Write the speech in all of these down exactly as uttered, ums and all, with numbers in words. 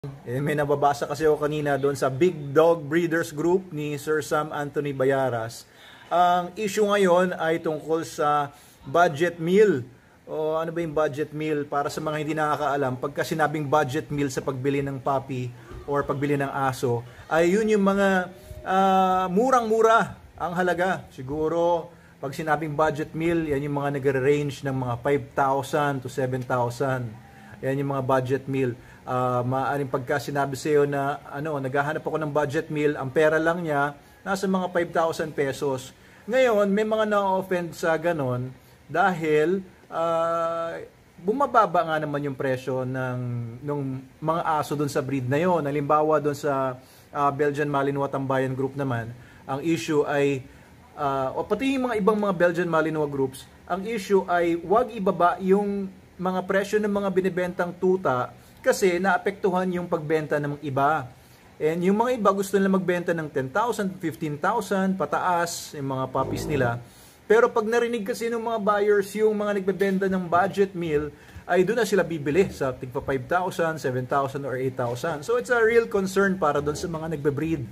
Eh, may nababasa kasi ako kanina doon sa Big Dog Breeders Group ni Sir Sam Anthony Bayaras. Ang issue ngayon ay tungkol sa budget meal. O ano ba yung budget meal? Para sa mga hindi nakakaalam, pagka sinabing budget meal sa pagbili ng puppy or pagbili ng aso, ay yun yung mga uh, murang-mura ang halaga. Siguro, pag sinabing budget meal, yan yung mga nagre-range ng mga five thousand to seven thousand. Yan yung mga budget meal. Uh, maaaring pagka sinabi sa iyo na ano, naghahanap ako ng budget meal, ang pera lang niya nasa mga five thousand pesos. Ngayon, may mga na-offend sa ganon dahil uh, bumababa nga naman yung presyo ng nung mga aso doon sa breed na yon. Halimbawa doon sa uh, Belgian Malinois Tambayan Group naman, ang issue ay uh, o pati yung mga ibang mga Belgian Malinois groups, ang issue ay wag ibaba yung mga presyo ng mga binibentang tuta kasi naapektuhan yung pagbenta ng iba. And yung mga iba gusto nila magbenta ng ten thousand, fifteen thousand, pataas yung mga puppies nila. Pero pag narinig kasi ng mga buyers yung mga nagbebenta ng budget meal, ay doon na sila bibili sa tigpa five thousand, seven thousand, or eight thousand. So it's a real concern para doon sa mga nagbe-breed.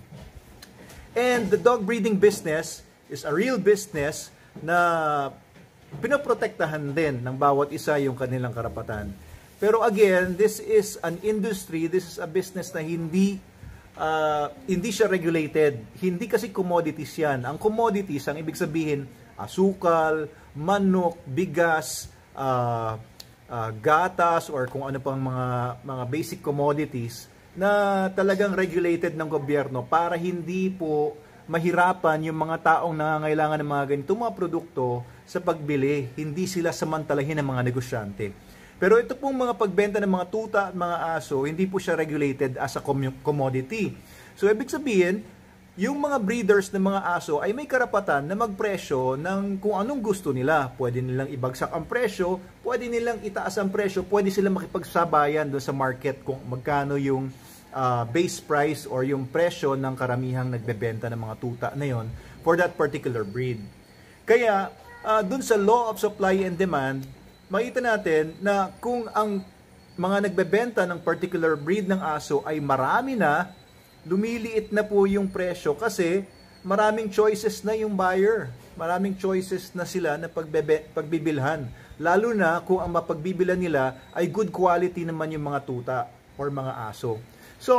And the dog breeding business is a real business na pinoprotektahan din ng bawat isa yung kanilang karapatan. Pero again, this is an industry, this is a business na hindi uh, hindi siya regulated. Hindi kasi commodities yan. Ang commodities, ang ibig sabihin, asukal, manok, bigas, uh, uh, gatas, or kung ano pang mga, mga basic commodities na talagang regulated ng gobyerno para hindi po mahirapan yung mga taong nangangailangan ng mga ganitong mga produkto sa pagbili. Hindi sila samantalahin ng mga negosyante. Pero ito pong mga pagbenta ng mga tuta at mga aso, hindi po siya regulated as a commodity. So, ibig sabihin, yung mga breeders ng mga aso ay may karapatan na magpresyo ng kung anong gusto nila. Pwede nilang ibagsak ang presyo, pwede nilang itaas ang presyo, pwede silang makipagsabayan doon sa market kung magkano yung uh, base price or yung presyo ng karamihang nagbebenta ng mga tuta na yon for that particular breed. Kaya, uh, doon sa law of supply and demand, makita natin na kung ang mga nagbebenta ng particular breed ng aso ay marami na, lumiliit na po yung presyo kasi maraming choices na yung buyer. Maraming choices na sila na pagbebe, pagbibilhan. Lalo na kung ang mapagbibilan nila ay good quality naman yung mga tuta or mga aso. So,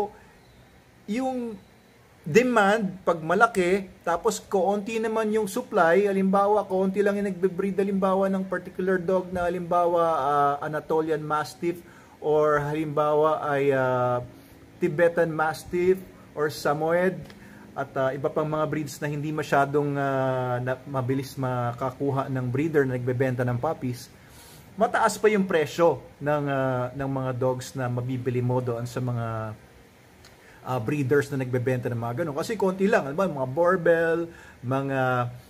yung demand, pag malaki, tapos kaunti naman yung supply, halimbawa, kaunti lang yung nagbe-breed, halimbawa, ng particular dog na halimbawa, uh, Anatolian Mastiff, or halimbawa ay uh, Tibetan Mastiff, or Samoyed, at uh, iba pang mga breeds na hindi masyadong uh, na, mabilis makakuha ng breeder na nagbebenta ng puppies, mataas pa yung presyo ng, uh, ng mga dogs na mabibili mo doon sa mga Uh, breeders na nagbebenta ng mga ganun. Kasi konti lang, ano ba, mga Borbel, mga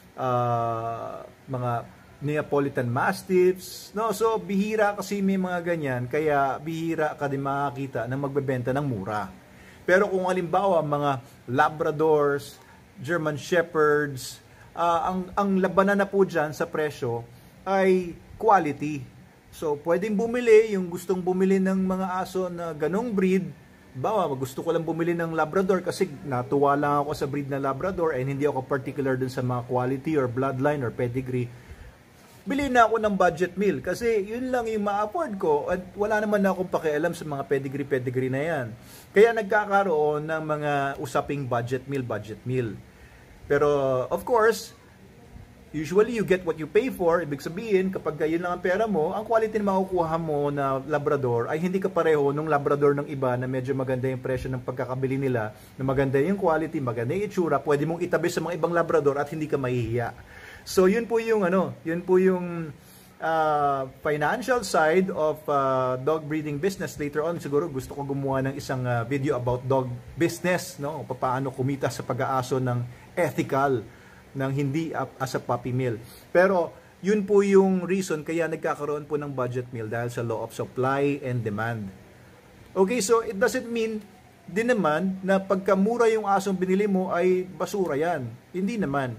uh, mga Neapolitan Mastiffs, no? So bihira kasi may mga ganyan, kaya bihira ka din makakita na magbebenta ng mura. Pero kung halimbawa mga Labradors, German Shepherds, uh, ang ang labanan na po diyan sa presyo ay quality. So pwedeng bumili yung gustong bumili ng mga aso na ganong breed. Bawa, gusto ko lang bumili ng Labrador kasi natuwa lang ako sa breed na Labrador and hindi ako particular dun sa mga quality or bloodline or pedigree. Bili na ako ng budget meal kasi yun lang yung ma-afford ko at wala naman na akong pakialam sa mga pedigree-pedigree na yan. Kaya nagkakaroon ng mga usaping budget meal, budget meal. Pero of course, usually you get what you pay for. Ibig sabihin, kapag yun lang ang pera mo, ang quality na makukuha mo na Labrador ay hindi kapareho nung Labrador ng iba na medyo maganda yung presyo ng pagkakabili nila, na maganda yung quality, maganda yung itsura, pwede mong itabi sa mga ibang Labrador at hindi ka mahihiya. So yun po yung ano, yun po yung uh, financial side of uh, dog breeding business. Later on, siguro gusto ko gumawa ng isang uh, video about dog business, no? Paano kumita sa pag-aaso ng ethical, ng hindi as a puppy meal. Pero yun po yung reason kaya nagkakaroon po ng budget meal dahil sa law of supply and demand. Okay, so it doesn't mean din naman na pagkamura yung asong binili mo ay basura yan. Hindi naman.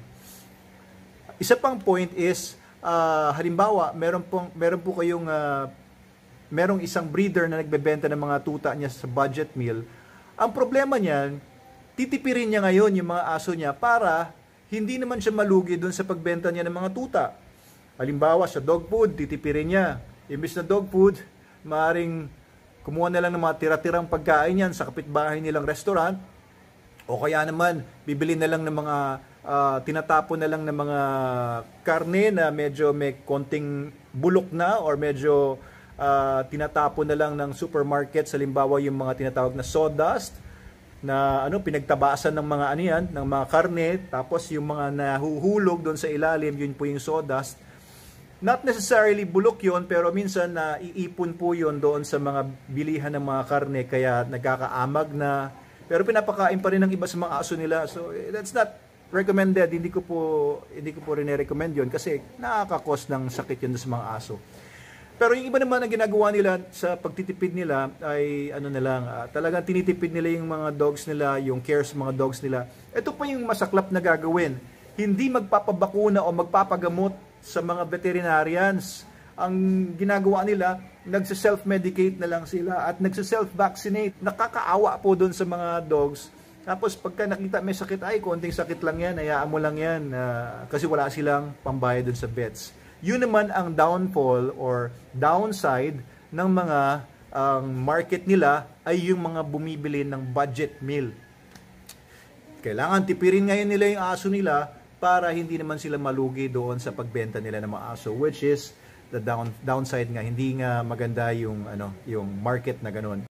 Isa pang point is, uh, halimbawa, meron po, meron po kayong uh, merong isang breeder na nagbebenta ng mga tuta niya sa budget meal, ang problema niyan, titipirin niya ngayon yung mga aso niya para hindi naman siya malugi doon sa pagbenta niya ng mga tuta. Halimbawa, sa dog food, titipirin niya. Imbis na dog food, maaaring kumuha na lang ng mga tira-tirang pagkain yan sa kapitbahay nilang restaurant, o kaya naman, bibili na lang ng mga, uh, tinatapon na lang ng mga karne na medyo may konting bulok na, or medyo uh, tinatapon na lang ng supermarket, sa limbawa yung mga tinatawag na sawdust, na ano, pinagtabasan ng mga ano yan, ng mga karne, tapos yung mga nahuhulog doon sa ilalim, yun po yung sawdust. Not necessarily bulok yon, pero minsan na iipon po yon doon sa mga bilihan ng mga karne, kaya nagkakaamag na, pero pinapakain pa rin ng iba sa mga aso nila. So that's not recommended. Hindi ko po hindi ko po rin i-recommend yon kasi nakaka-cause ng sakit yun sa mga aso. Pero yung iba naman ang ginagawa nila sa pagtitipid nila ay ano na lang, uh, talagang tinitipid nila yung mga dogs nila, yung care sa mga dogs nila. Ito pa yung masaklap na gagawin. Hindi magpapabakuna o magpapagamot sa mga veterinarians. Ang ginagawa nila, nagse-self-medicate na lang sila at nagse-self-vaccinate. Nakakaawa po doon sa mga dogs. Tapos pagka nakita may sakit, ay konting sakit lang yan, hayaan mo lang yan, uh, kasi wala silang pambayad doon sa vets. Yun naman ang downfall or downside ng mga ang um, market nila ay yung mga bumibili ng budget meal. Kailangan tipirin ngayon nila yung aso nila para hindi naman sila malugi doon sa pagbenta nila ng mga aso, which is the down, downside nga, hindi nga maganda yung ano, yung market na ganun.